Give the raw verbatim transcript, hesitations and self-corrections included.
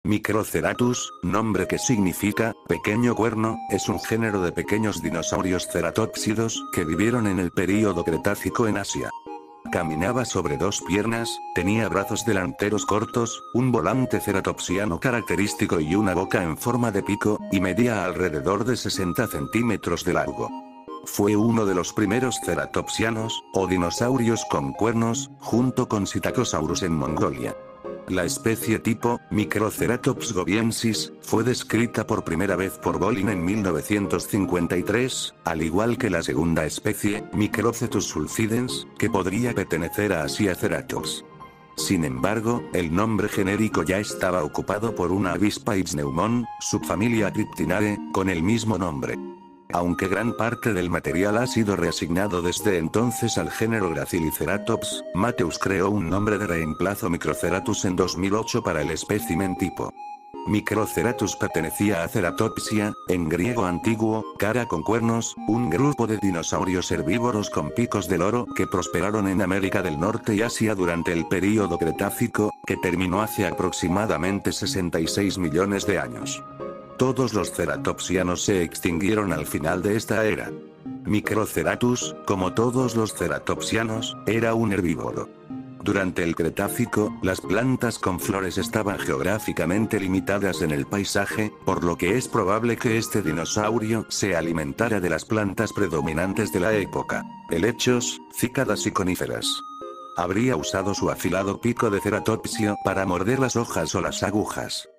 Microceratus, nombre que significa pequeño cuerno, es un género de pequeños dinosaurios ceratópsidos que vivieron en el período Cretácico en Asia. Caminaba sobre dos piernas, tenía brazos delanteros cortos, un volante ceratopsiano característico y una boca en forma de pico, y medía alrededor de sesenta centímetros de largo. Fue uno de los primeros ceratopsianos, o dinosaurios con cuernos, junto con Psittacosaurus en Mongolia. La especie tipo, Microceratops gobiensis, fue descrita por primera vez por Bolin en mil novecientos cincuenta y tres, al igual que la segunda especie, Microcetus sulcidens, que podría pertenecer a Asiaceratops. Sin embargo, el nombre genérico ya estaba ocupado por una avispa Ichneumon, subfamilia Cryptinae, con el mismo nombre. Aunque gran parte del material ha sido reasignado desde entonces al género Graciliceratops, Matheus creó un nombre de reemplazo Microceratus en dos mil ocho para el espécimen tipo. Microceratus pertenecía a Ceratopsia, en griego antiguo, cara con cuernos, un grupo de dinosaurios herbívoros con picos de loro que prosperaron en América del Norte y Asia durante el período Cretácico, que terminó hace aproximadamente sesenta y seis millones de años. Todos los ceratopsianos se extinguieron al final de esta era. Microceratus, como todos los ceratopsianos, era un herbívoro. Durante el Cretácico, las plantas con flores estaban geográficamente limitadas en el paisaje, por lo que es probable que este dinosaurio se alimentara de las plantas predominantes de la época: helechos, cícadas y coníferas. Habría usado su afilado pico de ceratopsio para morder las hojas o las agujas.